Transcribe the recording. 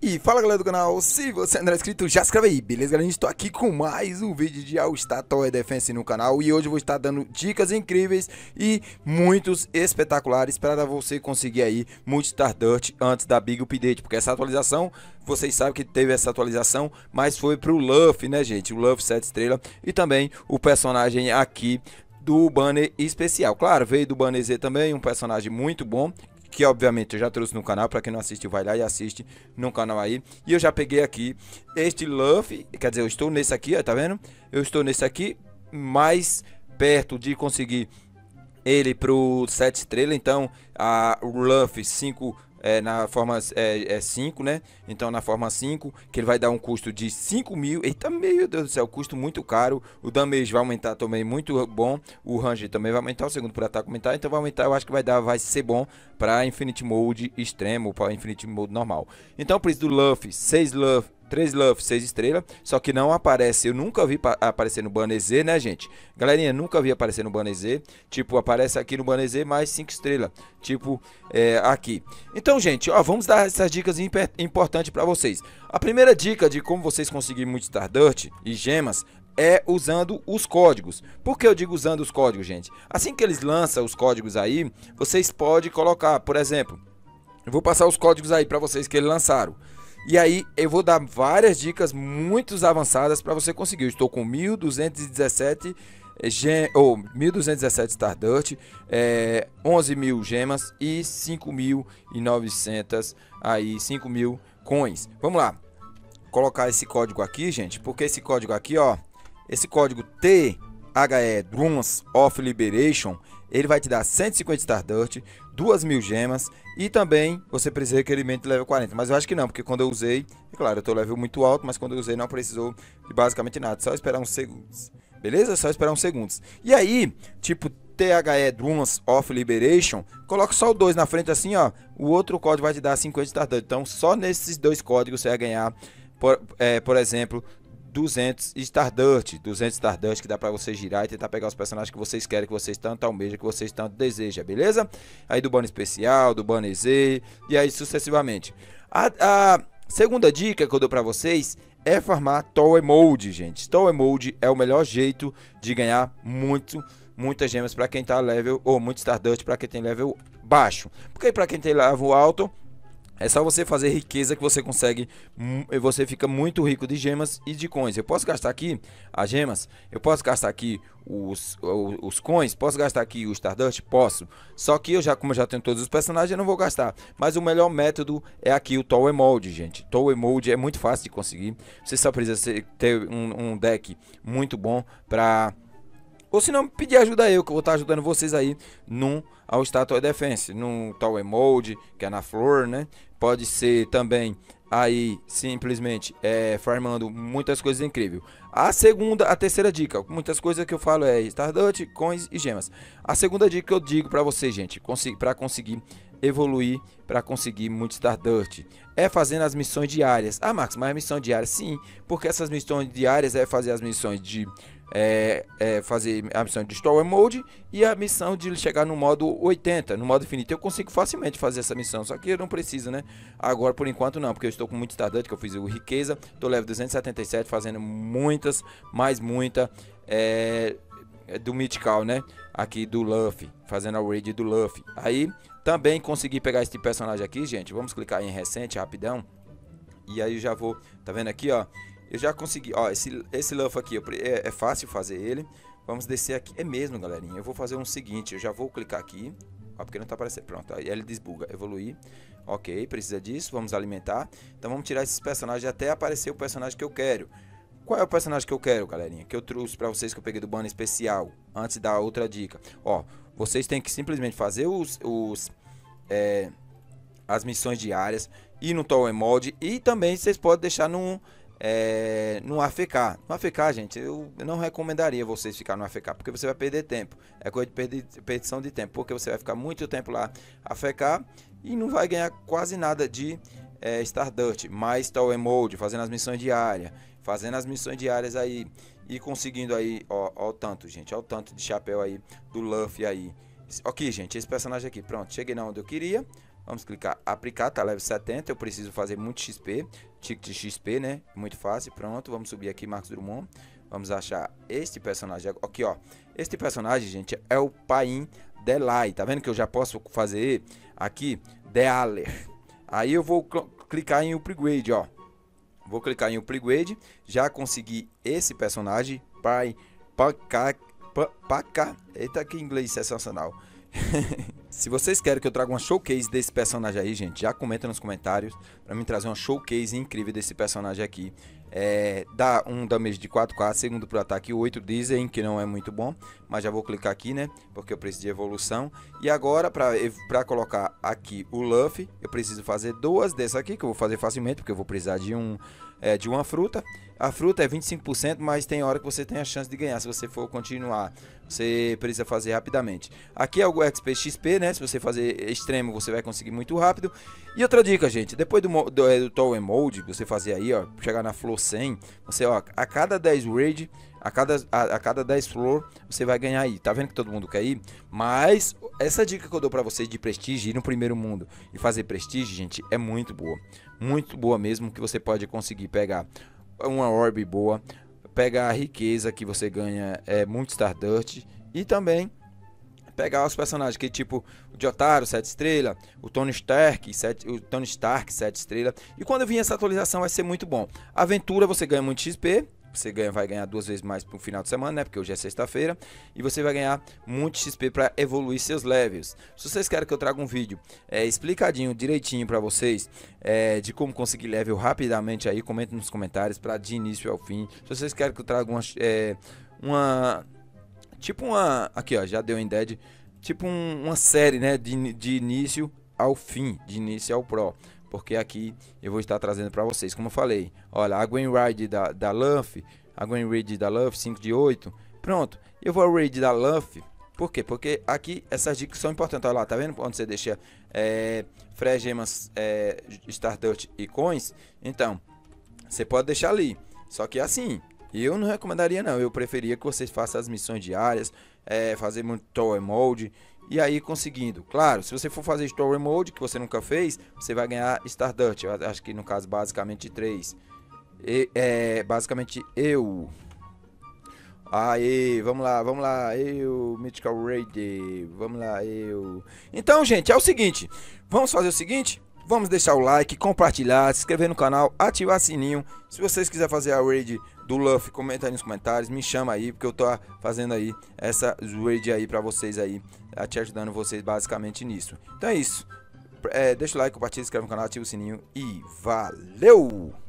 E fala galera do canal, se você não é inscrito, já se inscreve aí, beleza galera? Estou aqui com mais um vídeo de All Star Tower Defense no canal. E hoje eu vou estar dando dicas incríveis e muitos espetaculares para você conseguir aí Multistar Dirt antes da Big Update. Porque essa atualização, vocês sabem que teve essa atualização, mas foi pro Luffy, né gente? O Luffy 7 estrelas e também o personagem aqui do banner especial. Claro, veio do banner Z também, um personagem muito bom, que obviamente eu já trouxe no canal. Para quem não assistiu, vai lá e assiste no canal aí. E eu já peguei aqui este Luffy, quer dizer, eu estou nesse aqui, ó, tá vendo? Eu estou nesse aqui, mais perto de conseguir ele pro 7 estrelas. Então o Luffy 5 na forma 5, né? Então na forma 5, que ele vai dar um custo de 5.000. Eita, meu Deus do céu, custo muito caro. O damage vai aumentar também, muito bom. O range também vai aumentar, o segundo por ataque aumentar. Então vai aumentar, eu acho que vai ser bom para Infinite Mode extremo, para Infinite Mode normal. Então o preço do Luffy, 3 Luffy 6 estrelas, só que não aparece, eu nunca vi aparecer no banner Z, né gente? Galerinha, nunca vi aparecer no banner Z, tipo, aparece aqui no banner Z mais 5 estrelas, tipo, aqui. Então gente, ó, vamos dar essas dicas importantes para vocês. A primeira dica de como vocês conseguirem Multistar Dirt e gemas é usando os códigos. Por que eu digo usando os códigos, gente? Assim que eles lançam os códigos aí, vocês podem colocar, por exemplo, eu vou passar os códigos aí para vocês que eles lançaram. E aí eu vou dar várias dicas muito avançadas para você conseguir. Eu estou com 1.217 1.217 Star Dirt, 11.000 gemas e 5.900 aí, 5.000 coins. Vamos lá. Colocar esse código aqui, gente, porque esse código aqui, ó, esse código THE Drums of Liberation, ele vai te dar 150 Star Dirt, 2.000 gemas e também você precisa de requerimento de level 40. Mas eu acho que não, porque quando eu usei, é claro, eu tô level muito alto, mas quando eu usei não precisou de basicamente nada, só esperar uns segundos. Beleza? Só esperar uns segundos. E aí, tipo THE Drums of Liberation, coloca só o 2 na frente assim, ó, o outro código vai te dar 50 Star Dirt. Então só nesses dois códigos você vai ganhar, por exemplo, 200 Star Dirt que dá pra você girar e tentar pegar os personagens que vocês querem, que vocês tanto almejam, que vocês tanto desejam, beleza? Aí do banner especial, do banner Z e aí sucessivamente. A segunda dica que eu dou pra vocês é farmar Tower Mode, gente. Tower Mode é o melhor jeito de ganhar muitas gemas pra quem tá level, ou muito Star Dirt pra quem tem level baixo. Porque pra quem tem level alto, é só você fazer riqueza que você consegue, você fica muito rico de gemas e de coins. Eu posso gastar aqui as gemas, eu posso gastar aqui os coins, posso gastar aqui o Star Dirt? Posso. Só que como eu já tenho todos os personagens, eu não vou gastar. Mas o melhor método é aqui o Tower Mode, gente. Tower Mode é muito fácil de conseguir. Você só precisa ter um deck muito bom para... Ou se não, pedir ajuda eu, que eu vou estar ajudando vocês aí no All Star Tower Defense, no Tower Mode, que é na flor, né? Pode ser também aí simplesmente farmando muitas coisas incríveis. A terceira dica, muitas coisas que eu falo é Star Dirt, coins e gemas. A segunda dica que eu digo pra vocês, gente, para conseguir evoluir, para conseguir muito Star Dirt, é fazendo as missões diárias. Ah, Marcos, mas a missão diária? Sim, porque essas missões diárias é fazer as missões de... fazer a missão de Tower Mode e a missão de chegar no modo 80, no modo infinito. Eu consigo facilmente fazer essa missão, só que eu não preciso, né? Agora por enquanto não, porque eu estou com muito Star Dirt, que eu fiz o riqueza, tô level 277 fazendo muitas, do Mythical, né? Aqui do Luffy, fazendo a raid do Luffy. Aí também consegui pegar esse personagem aqui, gente. Vamos clicar em recente rapidão. E aí eu já vou, tá vendo aqui, ó? Eu já consegui, ó, esse Luffy aqui, é fácil fazer ele. Vamos descer aqui, é mesmo, galerinha. Eu vou fazer o seguinte, eu já vou clicar aqui, ó, porque não tá aparecendo, pronto, aí ele desbuga, evoluir. Ok, precisa disso, vamos alimentar. Então vamos tirar esses personagens até aparecer o personagem que eu quero. Qual é o personagem que eu quero, galerinha? Que eu trouxe pra vocês, que eu peguei do banner especial, antes da outra dica. Ó, vocês têm que simplesmente fazer as missões diárias, ir no Tower Mode e também vocês podem deixar no AFK. No AFK, gente, eu não recomendaria vocês ficar no AFK, porque você vai perder tempo. É coisa de perdição de tempo, porque você vai ficar muito tempo lá AFK e não vai ganhar quase nada de Star Dirt. Mais Tower Mode, fazendo as missões diárias, aí e conseguindo aí, ó o tanto, gente, ó o tanto de chapéu aí do Luffy aí. Ok, gente, esse personagem aqui, pronto, cheguei na onde eu queria. Vamos clicar aplicar, tá level 70, eu preciso fazer muito XP, ticket XP, né? Muito fácil, pronto, vamos subir aqui Marcos Drummond. Vamos achar este personagem aqui, ó. Este personagem, gente, é o Pain Delay, tá vendo que eu já posso fazer aqui Dealer. Aí eu vou clicar em upgrade, ó. Vou clicar em upgrade, já consegui esse personagem, Paca. Eita, que inglês sensacional. Se vocês querem que eu traga uma showcase desse personagem aí, gente, já comenta nos comentários para mim trazer uma showcase incrível desse personagem aqui. Dá um damage de 4k, segundo pro ataque 8, dizem que não é muito bom, mas já vou clicar aqui, né, porque eu preciso de evolução. E agora, para colocar aqui o Luffy, eu preciso fazer duas dessas aqui, que eu vou fazer facilmente, porque eu vou precisar de uma fruta. A fruta é 25%, mas tem hora que você tem a chance de ganhar. Se você for continuar, você precisa fazer rapidamente. Aqui é o XP, né? Se você fazer extremo, você vai conseguir muito rápido. E outra dica, gente, depois do Tower Mode, você fazer aí, ó, chegar na Flor 100, você, ó, a cada 10 raid, a cada 10 flor, você vai ganhar aí. Tá vendo que todo mundo quer ir? Mas essa dica que eu dou pra vocês de prestígio, ir no primeiro mundo e fazer prestígio, gente, é muito boa. Muito boa mesmo, que você pode conseguir pegar uma orb boa, pegar a riqueza que você ganha, muito Stardust, e também pegar os personagens que tipo o Jotaro 7 estrelas, o Tony Stark 7 estrelas. E quando vir essa atualização vai ser muito bom. Aventura você ganha muito XP, você vai ganhar 2 vezes mais pro final de semana, né? Porque hoje é sexta-feira. E você vai ganhar muito XP para evoluir seus levels. Se vocês querem que eu traga um vídeo explicadinho, direitinho para vocês, de como conseguir level rapidamente aí, comenta nos comentários para de início ao fim. Se vocês querem que eu traga aqui ó, já deu em Dead, tipo uma série, né, de início ao fim, de início ao pro. Porque aqui eu vou estar trazendo para vocês, como eu falei, olha, a Gwen Raid da Luffy, a Gwen Raid da Luffy 5 de 8, pronto, eu vou Raid da Luffy, por quê? Porque aqui essas dicas são importantes, olha lá, tá vendo onde você deixa Fresh Gemas, Stardust e Coins, então, você pode deixar ali, só que assim, eu não recomendaria não, eu preferia que vocês façam as missões diárias, fazer muito Tower Mode, e aí conseguindo, claro, se você for fazer Story Mode, que você nunca fez, você vai ganhar Stardust, eu acho que no caso basicamente 3. Basicamente eu. Aí, vamos lá, eu, Mythical Raid, vamos lá, eu. Então, gente, é o seguinte, vamos fazer o seguinte, vamos deixar o like, compartilhar, se inscrever no canal, ativar o sininho. Se vocês quiserem fazer a raid do Luffy, comenta aí nos comentários, me chama aí, porque eu tô fazendo aí essa raid aí pra vocês aí, te ajudando vocês basicamente nisso. Então é isso, deixa o like, compartilha, se inscreve no canal, ativa o sininho e valeu!